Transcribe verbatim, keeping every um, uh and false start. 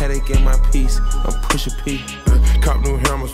headache in my piece. I'm Pusha P. Cop new hammers,